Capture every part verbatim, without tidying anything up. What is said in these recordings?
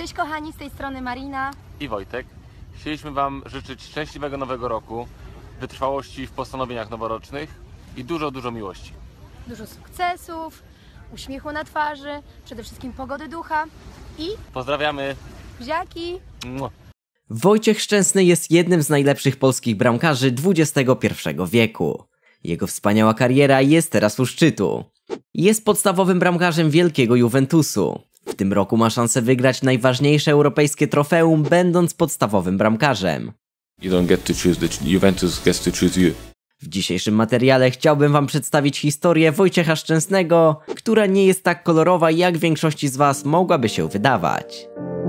Cześć kochani, z tej strony Marina i Wojtek. Chcieliśmy Wam życzyć szczęśliwego nowego roku, wytrwałości w postanowieniach noworocznych i dużo, dużo miłości. Dużo sukcesów, uśmiechu na twarzy, przede wszystkim pogody ducha i... Pozdrawiamy! Buziaki! Mua. Wojciech Szczęsny jest jednym z najlepszych polskich bramkarzy dwudziestego pierwszego wieku. Jego wspaniała kariera jest teraz u szczytu. Jest podstawowym bramkarzem wielkiego Juventusu. W tym roku ma szansę wygrać najważniejsze europejskie trofeum, będąc podstawowym bramkarzem. You don't get to choose the Juventus gets to choose you. W dzisiejszym materiale chciałbym Wam przedstawić historię Wojciecha Szczęsnego, która nie jest tak kolorowa, jak większości z Was mogłaby się wydawać.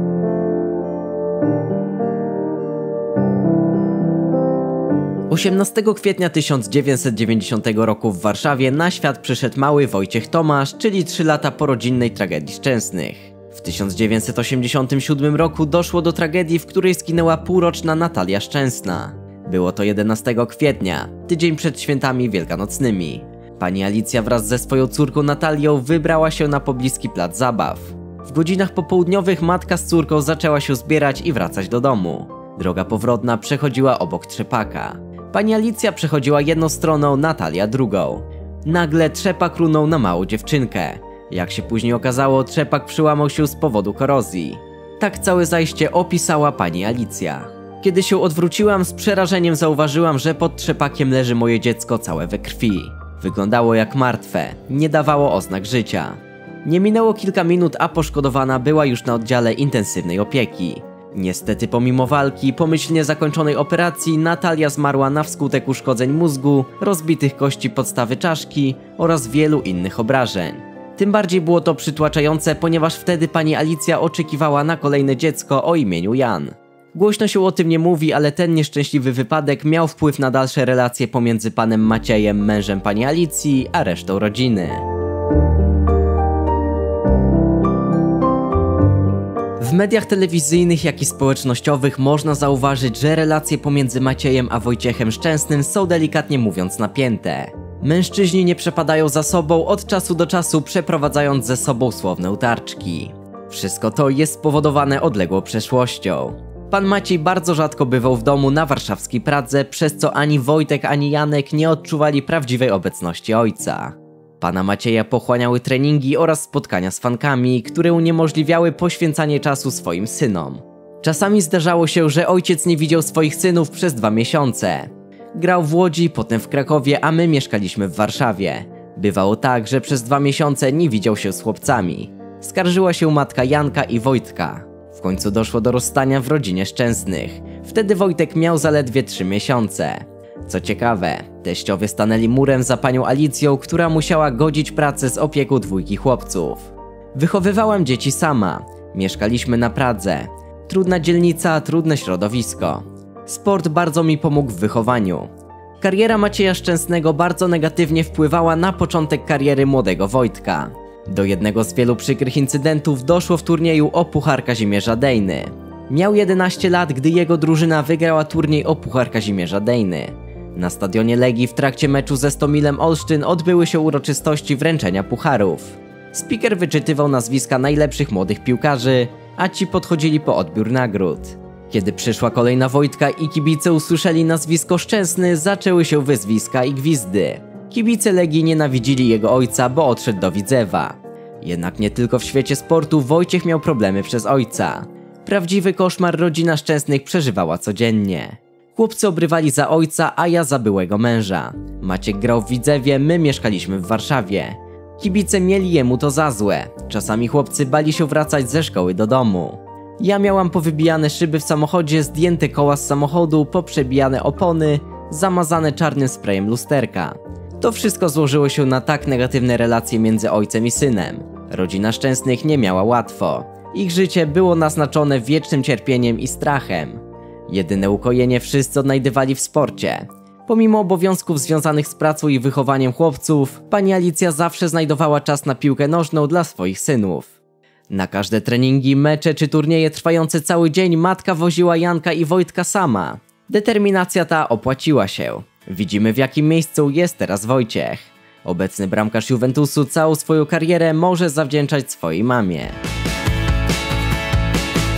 osiemnastego kwietnia tysiąc dziewięćset dziewięćdziesiątego roku w Warszawie na świat przyszedł mały Wojciech Tomasz, czyli trzy lata po rodzinnej tragedii Szczęsnych. W tysiąc dziewięćset osiemdziesiątym siódmym roku doszło do tragedii, w której zginęła półroczna Natalia Szczęsna. Było to jedenastego kwietnia, tydzień przed świętami wielkanocnymi. Pani Alicja wraz ze swoją córką Natalią wybrała się na pobliski plac zabaw. W godzinach popołudniowych matka z córką zaczęła się zbierać i wracać do domu. Droga powrotna przechodziła obok trzepaka. Pani Alicja przechodziła jedną stroną, Natalia drugą. Nagle trzepak runął na małą dziewczynkę. Jak się później okazało, trzepak przyłamał się z powodu korozji. Tak całe zajście opisała pani Alicja. Kiedy się odwróciłam, z przerażeniem zauważyłam, że pod trzepakiem leży moje dziecko całe we krwi. Wyglądało jak martwe, nie dawało oznak życia. Nie minęło kilka minut, a poszkodowana była już na oddziale intensywnej opieki. Niestety pomimo walki, pomyślnie zakończonej operacji, Natalia zmarła na wskutek uszkodzeń mózgu, rozbitych kości podstawy czaszki oraz wielu innych obrażeń. Tym bardziej było to przytłaczające, ponieważ wtedy pani Alicja oczekiwała na kolejne dziecko o imieniu Jan. Głośno się o tym nie mówi, ale ten nieszczęśliwy wypadek miał wpływ na dalsze relacje pomiędzy panem Maciejem, mężem pani Alicji, a resztą rodziny. W mediach telewizyjnych, jak i społecznościowych można zauważyć, że relacje pomiędzy Maciejem a Wojciechem Szczęsnym są delikatnie mówiąc napięte. Mężczyźni nie przepadają za sobą, od czasu do czasu przeprowadzając ze sobą słowne utarczki. Wszystko to jest spowodowane odległą przeszłością. Pan Maciej bardzo rzadko bywał w domu na warszawskiej Pradze, przez co ani Wojtek, ani Janek nie odczuwali prawdziwej obecności ojca. Pana Macieja pochłaniały treningi oraz spotkania z fankami, które uniemożliwiały poświęcanie czasu swoim synom. Czasami zdarzało się, że ojciec nie widział swoich synów przez dwa miesiące. Grał w Łodzi, potem w Krakowie, a my mieszkaliśmy w Warszawie. Bywało tak, że przez dwa miesiące nie widział się z chłopcami. Skarżyła się matka Janka i Wojtka. W końcu doszło do rozstania w rodzinie Szczęsnych. Wtedy Wojtek miał zaledwie trzy miesiące. Co ciekawe, teściowie stanęli murem za panią Alicją, która musiała godzić pracę z opieką dwójki chłopców. Wychowywałam dzieci sama. Mieszkaliśmy na Pradze. Trudna dzielnica, trudne środowisko. Sport bardzo mi pomógł w wychowaniu. Kariera Macieja Szczęsnego bardzo negatywnie wpływała na początek kariery młodego Wojtka. Do jednego z wielu przykrych incydentów doszło w turnieju o Puchar Kazimierza Dejny. Miał jedenaście lat, gdy jego drużyna wygrała turniej o Puchar Kazimierza Dejny. Na stadionie Legii w trakcie meczu ze Stomilem Olsztyn odbyły się uroczystości wręczenia pucharów. Speaker wyczytywał nazwiska najlepszych młodych piłkarzy, a ci podchodzili po odbiór nagród. Kiedy przyszła kolej na Wojtka i kibice usłyszeli nazwisko Szczęsny, zaczęły się wyzwiska i gwizdy. Kibice Legii nienawidzili jego ojca, bo odszedł do Widzewa. Jednak nie tylko w świecie sportu Wojciech miał problemy przez ojca. Prawdziwy koszmar rodzina Szczęsnych przeżywała codziennie. Chłopcy obrywali za ojca, a ja za byłego męża. Maciek grał w Widzewie, my mieszkaliśmy w Warszawie. Kibice mieli jemu to za złe. Czasami chłopcy bali się wracać ze szkoły do domu. Ja miałam powybijane szyby w samochodzie, zdjęte koła z samochodu, poprzebijane opony, zamazane czarnym sprayem lusterka. To wszystko złożyło się na tak negatywne relacje między ojcem i synem. Rodzina Szczęsnych nie miała łatwo. Ich życie było naznaczone wiecznym cierpieniem i strachem. Jedyne ukojenie wszyscy odnajdywali w sporcie. Pomimo obowiązków związanych z pracą i wychowaniem chłopców, pani Alicja zawsze znajdowała czas na piłkę nożną dla swoich synów. Na każde treningi, mecze czy turnieje trwające cały dzień matka woziła Janka i Wojtka sama. Determinacja ta opłaciła się. Widzimy, w jakim miejscu jest teraz Wojciech. Obecny bramkarz Juventusu całą swoją karierę może zawdzięczać swojej mamie.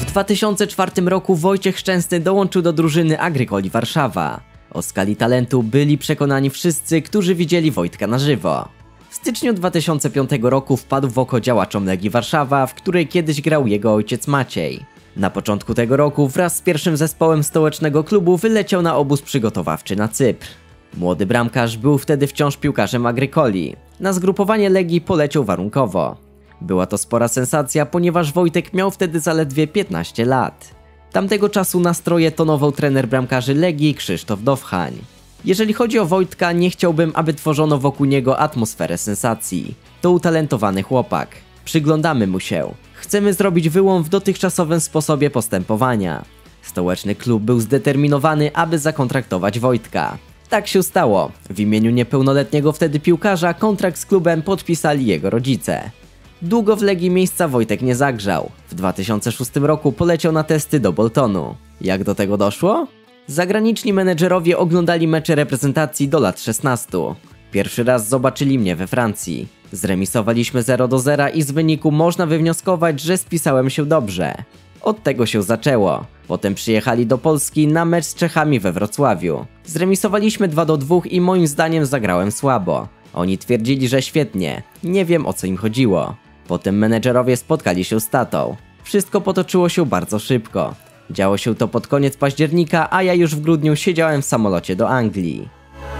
dwa tysiące czwartym roku Wojciech Szczęsny dołączył do drużyny Agrykoli Warszawa. O skali talentu byli przekonani wszyscy, którzy widzieli Wojtka na żywo. W styczniu dwa tysiące piątego roku wpadł w oko działaczom Legii Warszawa, w której kiedyś grał jego ojciec Maciej. Na początku tego roku wraz z pierwszym zespołem stołecznego klubu wyleciał na obóz przygotowawczy na Cypr. Młody bramkarz był wtedy wciąż piłkarzem Agrykoli. Na zgrupowanie Legii poleciał warunkowo. Była to spora sensacja, ponieważ Wojtek miał wtedy zaledwie piętnaście lat. Tamtego czasu nastroje tonował trener bramkarzy Legii Krzysztof Dowchań. Jeżeli chodzi o Wojtka, nie chciałbym, aby tworzono wokół niego atmosferę sensacji. To utalentowany chłopak. Przyglądamy mu się. Chcemy zrobić wyłom w dotychczasowym sposobie postępowania. Stołeczny klub był zdeterminowany, aby zakontraktować Wojtka. Tak się stało. W imieniu niepełnoletniego wtedy piłkarza kontrakt z klubem podpisali jego rodzice. Długo w Legii miejsca Wojtek nie zagrzał. W dwa tysiące szóstym roku poleciał na testy do Boltonu. Jak do tego doszło? Zagraniczni menedżerowie oglądali mecze reprezentacji do lat szesnastu. Pierwszy raz zobaczyli mnie we Francji. Zremisowaliśmy zero do zera i z wyniku można wywnioskować, że spisałem się dobrze. Od tego się zaczęło. Potem przyjechali do Polski na mecz z Czechami we Wrocławiu. Zremisowaliśmy dwa do dwóch i moim zdaniem zagrałem słabo. Oni twierdzili, że świetnie. Nie wiem, o co im chodziło. Potem menedżerowie spotkali się z tatą. Wszystko potoczyło się bardzo szybko. Działo się to pod koniec października, a ja już w grudniu siedziałem w samolocie do Anglii.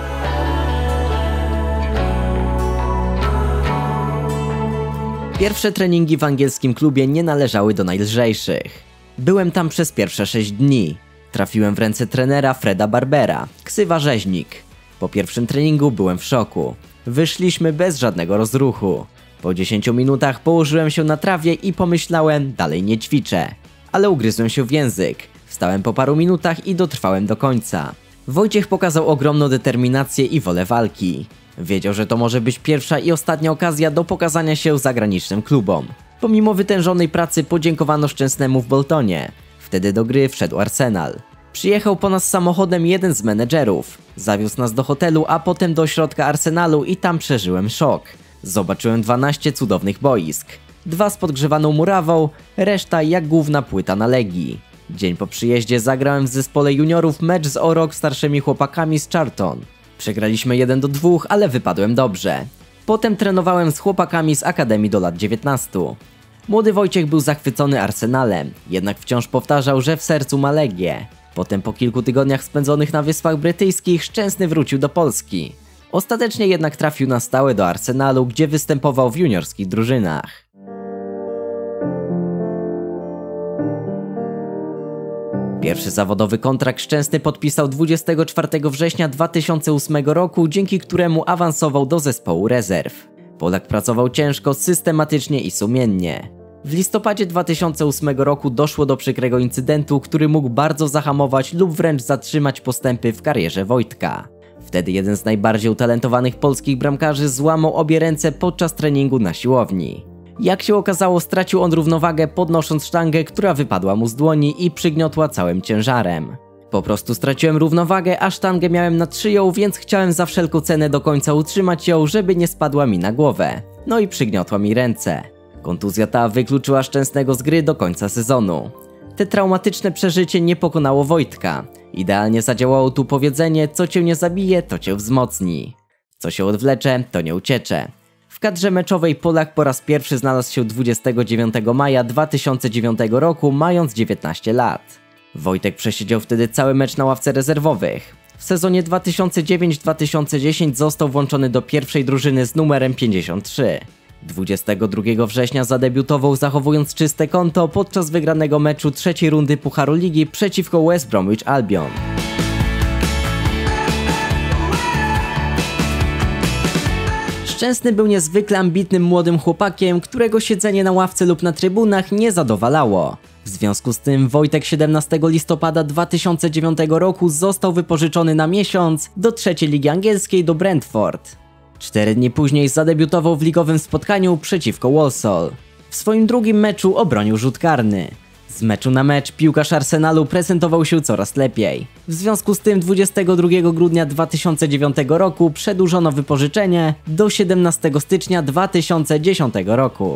Pierwsze treningi w angielskim klubie nie należały do najlżejszych. Byłem tam przez pierwsze sześć dni. Trafiłem w ręce trenera Freda Barbera, ksywa Rzeźnik. Po pierwszym treningu byłem w szoku. Wyszliśmy bez żadnego rozruchu. Po dziesięciu minutach położyłem się na trawie i pomyślałem, dalej nie ćwiczę. Ale ugryzłem się w język. Wstałem po paru minutach i dotrwałem do końca. Wojciech pokazał ogromną determinację i wolę walki. Wiedział, że to może być pierwsza i ostatnia okazja do pokazania się zagranicznym klubom. Pomimo wytężonej pracy podziękowano Szczęsnemu w Boltonie. Wtedy do gry wszedł Arsenal. Przyjechał po nas samochodem jeden z menedżerów. Zawiózł nas do hotelu, a potem do ośrodka Arsenalu i tam przeżyłem szok. Zobaczyłem dwanaście cudownych boisk. Dwa z podgrzewaną murawą, reszta jak główna płyta na Legii. Dzień po przyjeździe zagrałem w zespole juniorów mecz z o rok starszymi chłopakami z Charlton. Przegraliśmy jeden do dwóch, ale wypadłem dobrze. Potem trenowałem z chłopakami z Akademii do lat dziewiętnastu. Młody Wojciech był zachwycony Arsenalem, jednak wciąż powtarzał, że w sercu ma Legię. Potem po kilku tygodniach spędzonych na Wyspach Brytyjskich Szczęsny wrócił do Polski. Ostatecznie jednak trafił na stałe do Arsenalu, gdzie występował w juniorskich drużynach. Pierwszy zawodowy kontrakt Szczęsny podpisał dwudziestego czwartego września dwa tysiące ósmego roku, dzięki któremu awansował do zespołu rezerw. Polak pracował ciężko, systematycznie i sumiennie. W listopadzie dwa tysiące ósmego roku doszło do przykrego incydentu, który mógł bardzo zahamować lub wręcz zatrzymać postępy w karierze Wojtka. Wtedy jeden z najbardziej utalentowanych polskich bramkarzy złamał obie ręce podczas treningu na siłowni. Jak się okazało, stracił on równowagę, podnosząc sztangę, która wypadła mu z dłoni i przygniotła całym ciężarem. Po prostu straciłem równowagę, a sztangę miałem nad szyją, więc chciałem za wszelką cenę do końca utrzymać ją, żeby nie spadła mi na głowę. No i przygniotła mi ręce. Kontuzja ta wykluczyła Szczęsnego z gry do końca sezonu. Te traumatyczne przeżycie nie pokonało Wojtka. Idealnie zadziałało tu powiedzenie, co cię nie zabije, to cię wzmocni. Co się odwlecze, to nie uciecze. W kadrze meczowej Polak po raz pierwszy znalazł się dwudziestego dziewiątego maja dwa tysiące dziewiątego roku, mając dziewiętnaście lat. Wojtek przesiedział wtedy cały mecz na ławce rezerwowych. W sezonie dwa tysiące dziewiąty dwa tysiące dziesiąty został włączony do pierwszej drużyny z numerem pięćdziesiąt trzy. dwudziestego drugiego września zadebiutował, zachowując czyste konto podczas wygranego meczu trzeciej rundy Pucharu Ligi przeciwko West Bromwich Albion. Szczęsny był niezwykle ambitnym młodym chłopakiem, którego siedzenie na ławce lub na trybunach nie zadowalało. W związku z tym Wojtek siedemnastego listopada dwa tysiące dziewiątego roku został wypożyczony na miesiąc do trzeciej ligi angielskiej do Brentford. Cztery dni później zadebiutował w ligowym spotkaniu przeciwko Walsall. W swoim drugim meczu obronił rzut karny. Z meczu na mecz piłkarz Arsenalu prezentował się coraz lepiej. W związku z tym dwudziestego drugiego grudnia dwa tysiące dziewiątego roku przedłużono wypożyczenie do siedemnastego stycznia dwa tysiące dziesiątego roku.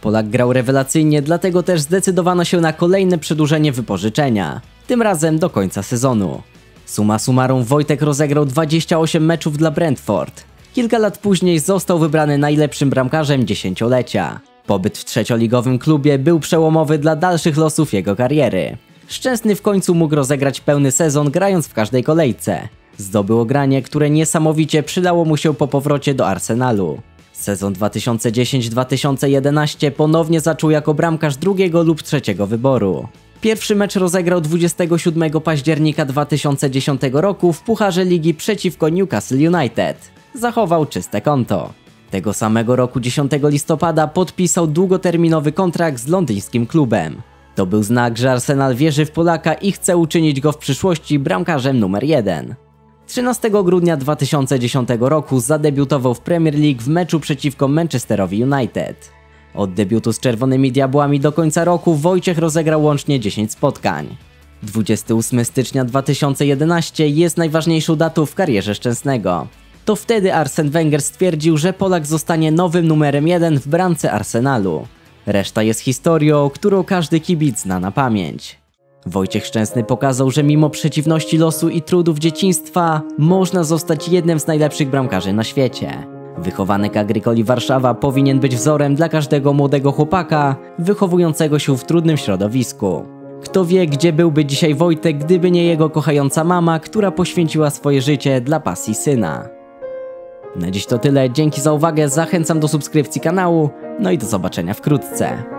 Polak grał rewelacyjnie, dlatego też zdecydowano się na kolejne przedłużenie wypożyczenia, tym razem do końca sezonu. Summa summarum Wojtek rozegrał dwadzieścia osiem meczów dla Brentford. Kilka lat później został wybrany najlepszym bramkarzem dziesięciolecia. Pobyt w trzecioligowym klubie był przełomowy dla dalszych losów jego kariery. Szczęsny w końcu mógł rozegrać pełny sezon, grając w każdej kolejce. Zdobył ogranie, które niesamowicie przydało mu się po powrocie do Arsenalu. Sezon dwa tysiące dziesiąty dwa tysiące jedenasty ponownie zaczął jako bramkarz drugiego lub trzeciego wyboru. Pierwszy mecz rozegrał dwudziestego siódmego października dwa tysiące dziesiątego roku w Pucharze Ligi przeciwko Newcastle United. Zachował czyste konto. Tego samego roku dziesiątego listopada podpisał długoterminowy kontrakt z londyńskim klubem. To był znak, że Arsenal wierzy w Polaka i chce uczynić go w przyszłości bramkarzem numer jeden. trzynastego grudnia dwa tysiące dziesiątego roku zadebiutował w Premier League w meczu przeciwko Manchesterowi United. Od debiutu z Czerwonymi Diabłami do końca roku Wojciech rozegrał łącznie dziesięć spotkań. dwudziestego ósmego stycznia dwa tysiące jedenastego jest najważniejszą datą w karierze Szczęsnego. To wtedy Arsene Wenger stwierdził, że Polak zostanie nowym numerem jeden w bramce Arsenalu. Reszta jest historią, którą każdy kibic zna na pamięć. Wojciech Szczęsny pokazał, że mimo przeciwności losu i trudów dzieciństwa można zostać jednym z najlepszych bramkarzy na świecie. Wychowanek Agricoli Warszawa powinien być wzorem dla każdego młodego chłopaka wychowującego się w trudnym środowisku. Kto wie, gdzie byłby dzisiaj Wojtek, gdyby nie jego kochająca mama, która poświęciła swoje życie dla pasji syna. Na dziś to tyle, dzięki za uwagę, zachęcam do subskrypcji kanału, no i do zobaczenia wkrótce.